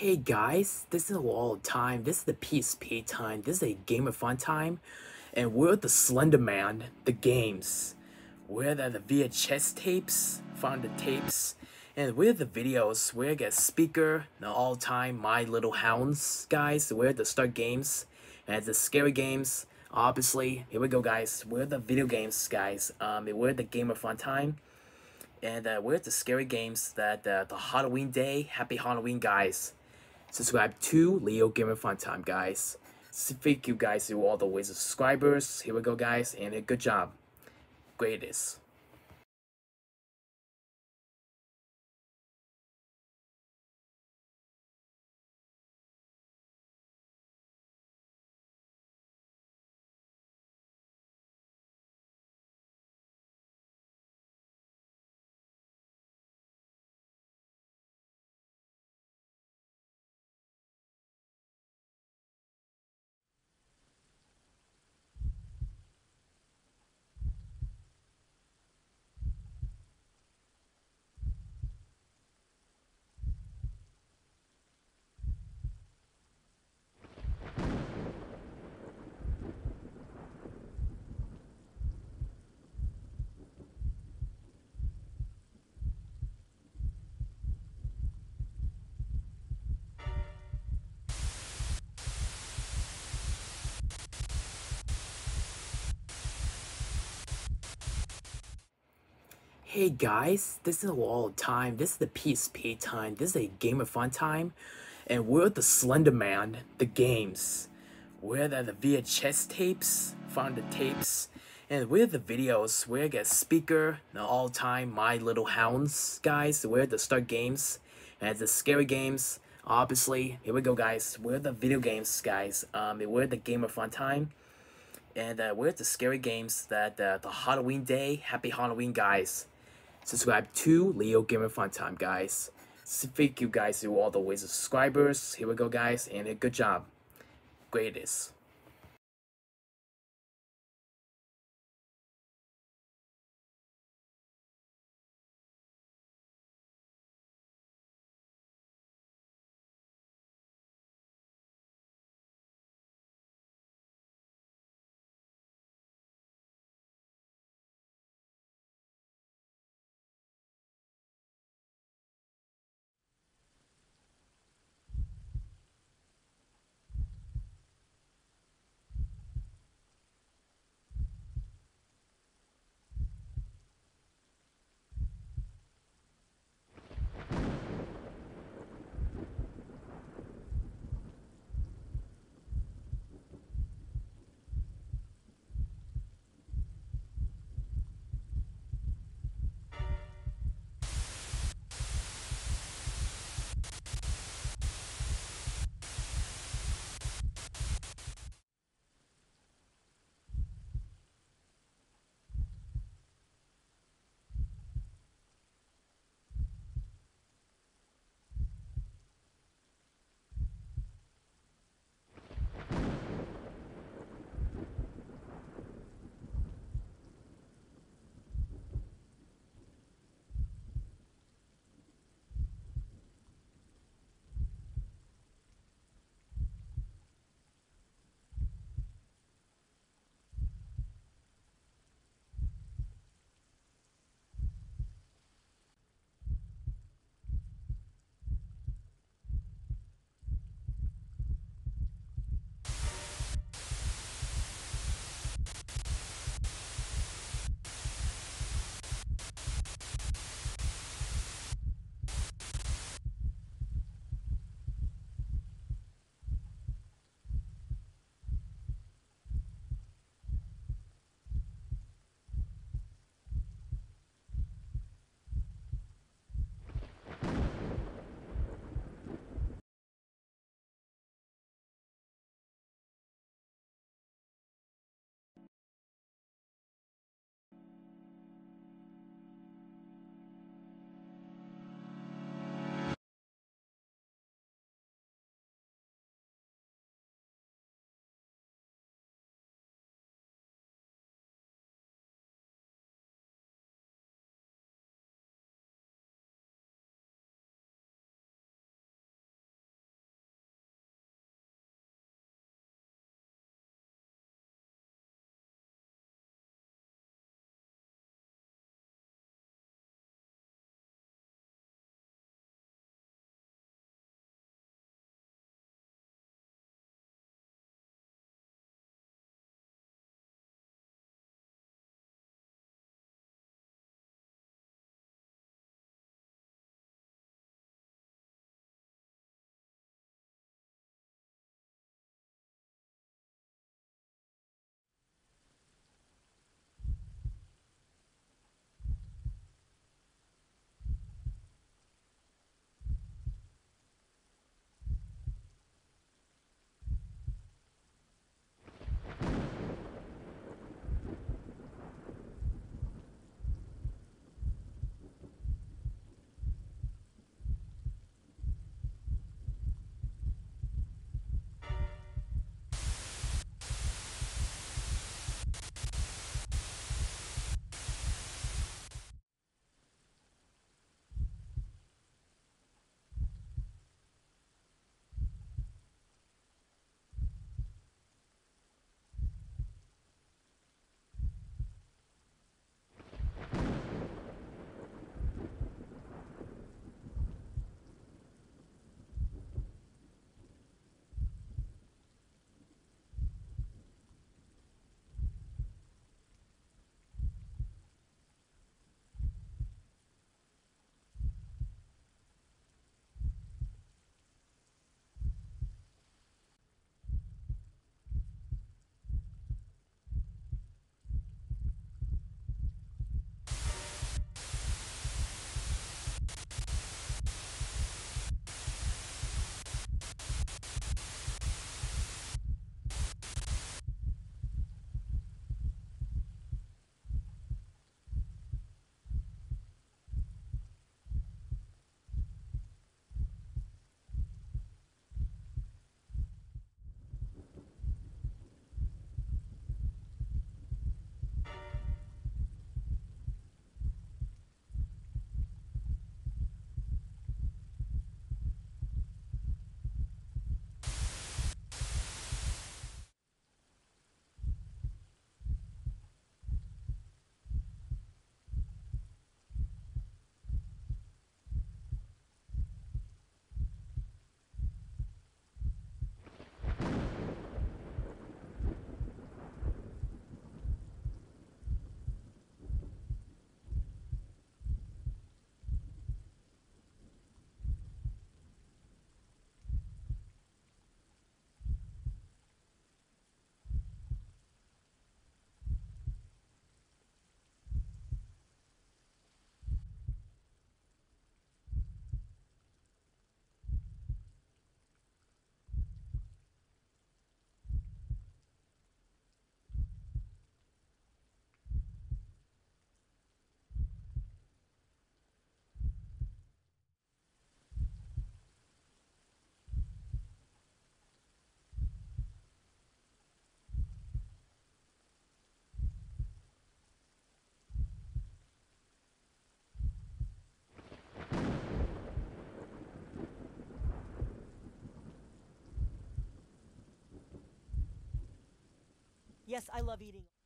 Hey guys, this is a wall time. This is the PSP time. This is a Game of Fun time. And we're the Slender Man, the games. We're the VHS tapes, found the tapes. And we're the videos. We're the speaker, the all-time My Little Hounds, guys. We're the start games. And the scary games. Obviously, here we go, guys. We're the video games, guys. We're the Game of Fun time. And we're the scary games that the Halloween day. Happy Halloween, guys. Subscribe to Leo Gamer Fun Time, guys. Thank you guys to all the ways of subscribers. Here we go, guys, and a good job. Greatest. Hey guys, this is a wall time. This is the PSP time. This is a Game of Fun time. And we're the Slender Man, the games. We're the VHS tapes, found the tapes. And we're the videos. We're the speaker, the all-time My Little Hounds, guys. We're the start games. And the scary games. Obviously, here we go, guys. We're the video games, guys. We're the Game of Fun time. And we're the scary games that the Halloween day. Happy Halloween, guys. Subscribe to Leo Gamer Fun Time, guys. Thank you guys to all the ways of subscribers. Here we go, guys, and a good job. Greatest. Yes, I love eating.